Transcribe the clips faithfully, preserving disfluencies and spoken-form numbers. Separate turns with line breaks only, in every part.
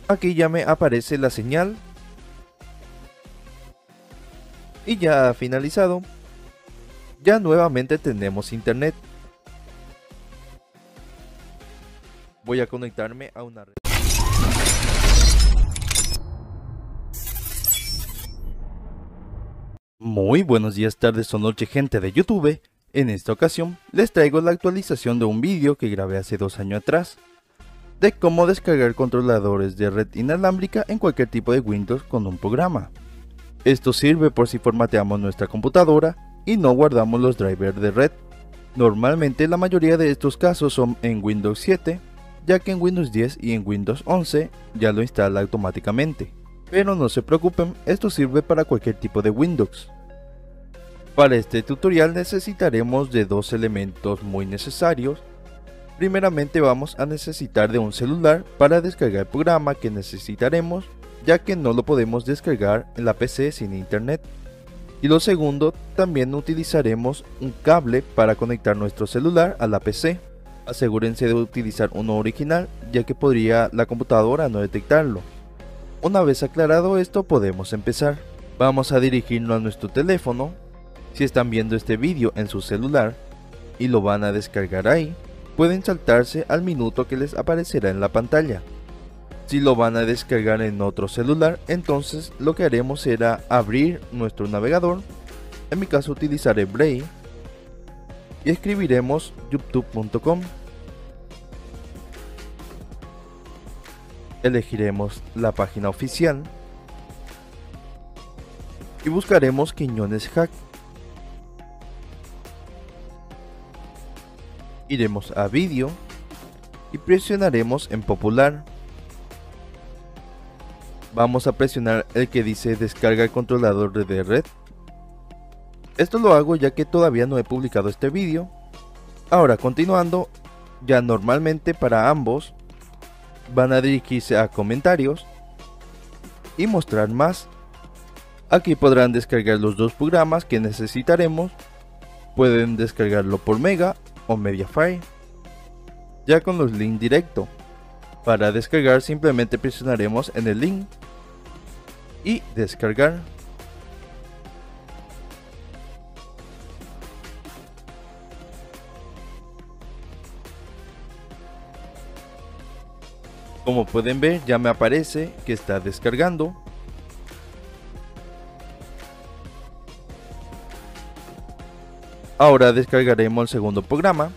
Aquí ya me aparece la señal y ya ha finalizado. Ya nuevamente tenemos internet. Voy a conectarme a una red. Muy buenos días, tardes o noche, gente de YouTube. En esta ocasión les traigo la actualización de un vídeo que grabé hace dos años atrás de cómo descargar controladores de red inalámbrica en cualquier tipo de Windows con un programa. Esto sirve por si formateamos nuestra computadora y no guardamos los drivers de red. Normalmente la mayoría de estos casos son en Windows siete, ya que en Windows diez y en Windows once ya lo instala automáticamente. Pero no se preocupen, esto sirve para cualquier tipo de Windows. Para este tutorial necesitaremos de dos elementos muy necesarios. Primeramente vamos a necesitar de un celular para descargar el programa que necesitaremos, ya que no lo podemos descargar en la P C sin internet. Y lo segundo, también utilizaremos un cable para conectar nuestro celular a la P C. Asegúrense de utilizar uno original, ya que podría la computadora no detectarlo. Una vez aclarado esto, podemos empezar. Vamos a dirigirnos a nuestro teléfono. Si están viendo este vídeo en su celular y lo van a descargar ahí, pueden saltarse al minuto que les aparecerá en la pantalla. Si lo van a descargar en otro celular, entonces lo que haremos será abrir nuestro navegador. En mi caso utilizaré Brave y escribiremos youtube punto com. Elegiremos la página oficial y buscaremos Quiñones Hack. Iremos a vídeo y presionaremos en popular. Vamos a presionar el que dice descarga el controlador de red. Esto lo hago ya que todavía no he publicado este vídeo. Ahora continuando, ya normalmente para ambos van a dirigirse a comentarios y mostrar más. Aquí podrán descargar los dos programas que necesitaremos. Pueden descargarlo por Mega o Mediafire, ya con los links directo. Para descargar simplemente presionaremos en el link y descargar. Como pueden ver, ya me aparece que está descargando. Ahora descargaremos el segundo programa.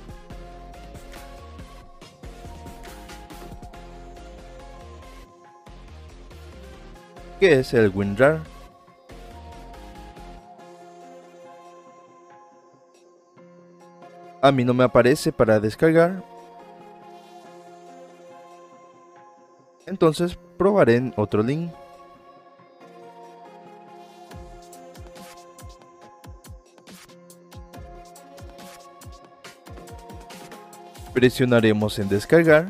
Que es el WinRAR. A mí no me aparece para descargar. Entonces probaré en otro link. Presionaremos en descargar.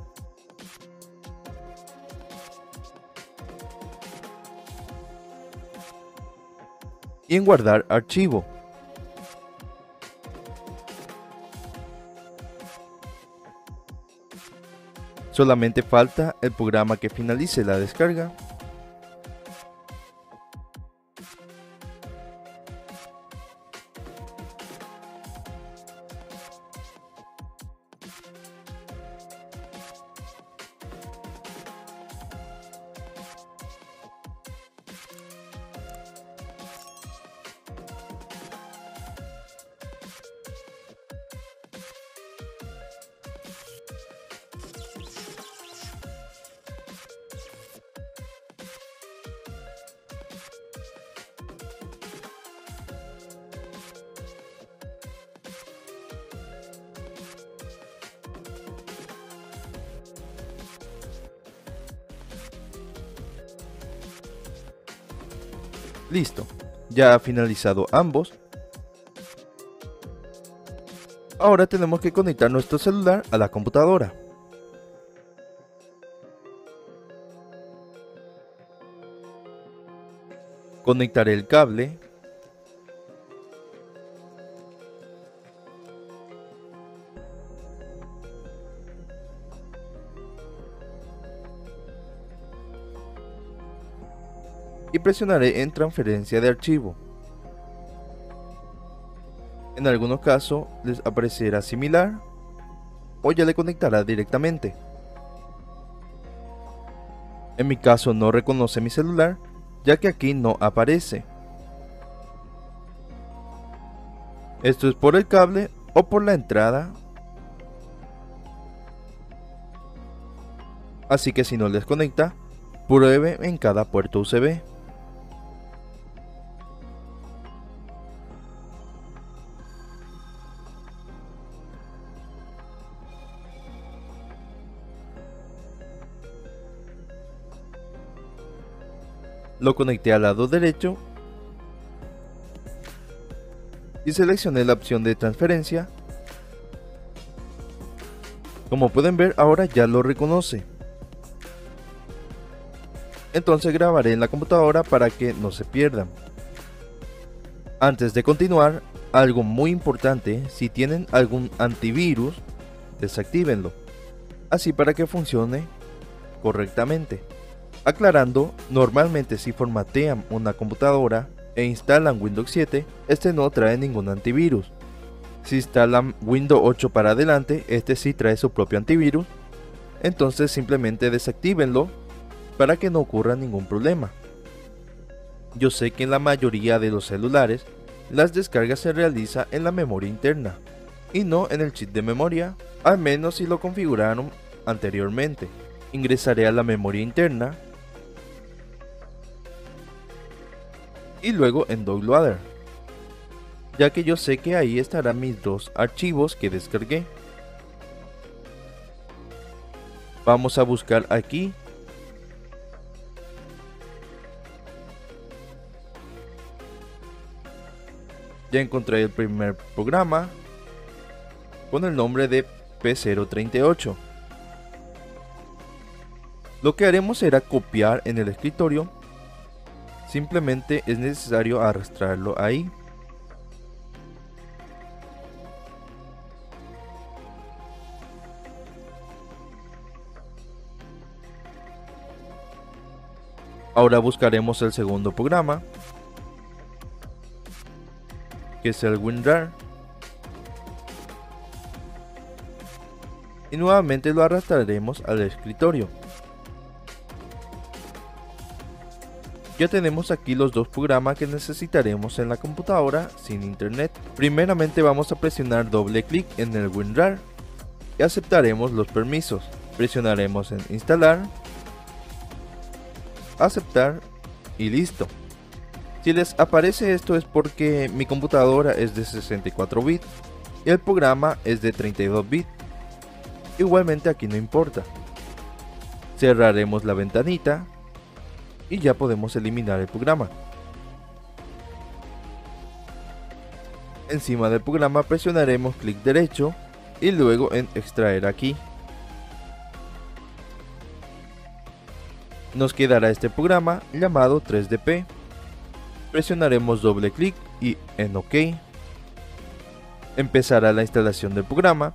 Y en guardar archivo. Solamente falta el programa que finalice la descarga. Listo, ya ha finalizado ambos. Ahora tenemos que conectar nuestro celular a la computadora. Conectaré el cable. y presionaré en transferencia de archivo. En algunos casos les aparecerá similar o ya le conectará directamente. En mi caso no reconoce mi celular, ya que aquí no aparece. Esto es por el cable o por la entrada. Así que si no les conecta, pruebe en cada puerto U S B. Lo conecté al lado derecho y seleccioné la opción de transferencia. Como pueden ver, ahora ya lo reconoce. Entonces grabaré en la computadora para que no se pierdan. Antes de continuar, algo muy importante: si tienen algún antivirus, desactívenlo, así para que funcione correctamente. Aclarando, normalmente si formatean una computadora e instalan Windows siete, este no trae ningún antivirus. Si instalan Windows ocho para adelante, este sí trae su propio antivirus. Entonces simplemente desactívenlo para que no ocurra ningún problema. Yo sé que en la mayoría de los celulares las descargas se realizan en la memoria interna y no en el chip de memoria, al menos si lo configuraron anteriormente. Ingresaré a la memoria interna y luego en Downloader, ya que yo sé que ahí estarán mis dos archivos que descargué. Vamos a buscar aquí. Ya encontré el primer programa con el nombre de P cero treinta y ocho. Lo que haremos será copiar en el escritorio. Simplemente es necesario arrastrarlo ahí. Ahora buscaremos el segundo programa, que es el WinRAR, y nuevamente lo arrastraremos al escritorio. Ya tenemos aquí los dos programas que necesitaremos en la computadora sin internet. Primeramente vamos a presionar doble clic en el WinRAR y aceptaremos los permisos. Presionaremos en instalar, aceptar y listo. Si les aparece esto es porque mi computadora es de sesenta y cuatro bits y el programa es de treinta y dos bits. Igualmente aquí no importa. Cerraremos la ventanita y ya podemos eliminar el programa. Encima del programa presionaremos clic derecho y luego en extraer aquí. Nos quedará este programa llamado tres D P. Presionaremos doble clic y en OK. Empezará la instalación del programa.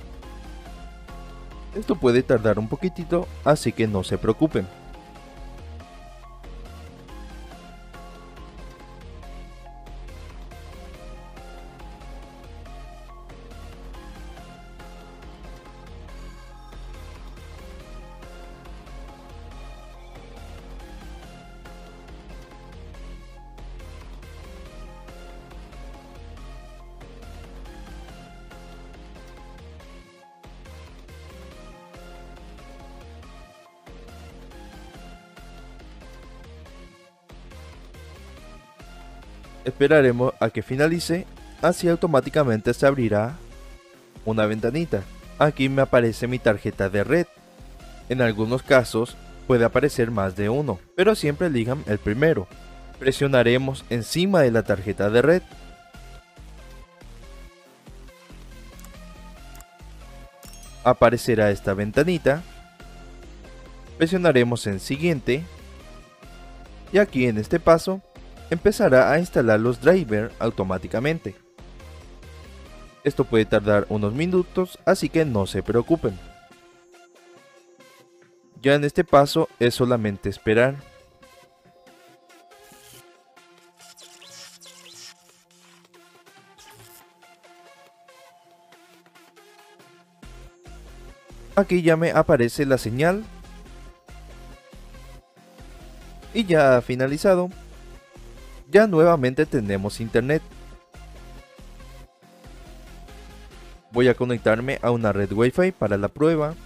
Esto puede tardar un poquitito, así que no se preocupen. Esperaremos a que finalice, así automáticamente se abrirá una ventanita. Aquí me aparece mi tarjeta de red. En algunos casos puede aparecer más de uno, pero siempre elijan el primero. Presionaremos encima de la tarjeta de red. Aparecerá esta ventanita. Presionaremos en siguiente. Y aquí en este paso empezará a instalar los drivers automáticamente. Esto puede tardar unos minutos, así que no se preocupen. Ya en este paso es solamente esperar. Aquí ya me aparece la señal. Y ya ha finalizado. Ya nuevamente tenemos internet. Voy a conectarme a una red Wi-Fi para la prueba.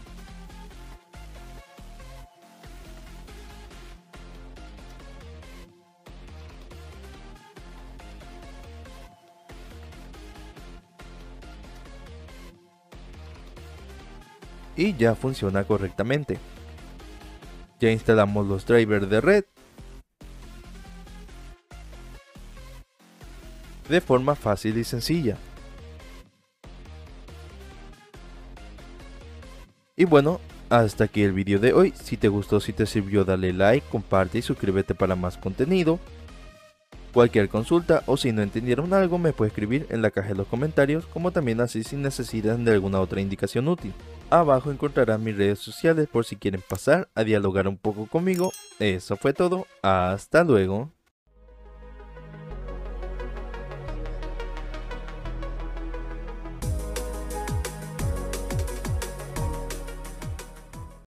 Y ya funciona correctamente. Ya instalamos los drivers de red de forma fácil y sencilla. Y bueno, hasta aquí el vídeo de hoy. Si te gustó, si te sirvió, dale like, comparte y suscríbete para más contenido. Cualquier consulta o si no entendieron algo me puede escribir en la caja de los comentarios, como también así si necesitan de alguna otra indicación útil. Abajo encontrarán mis redes sociales por si quieren pasar a dialogar un poco conmigo. Eso fue todo, hasta luego.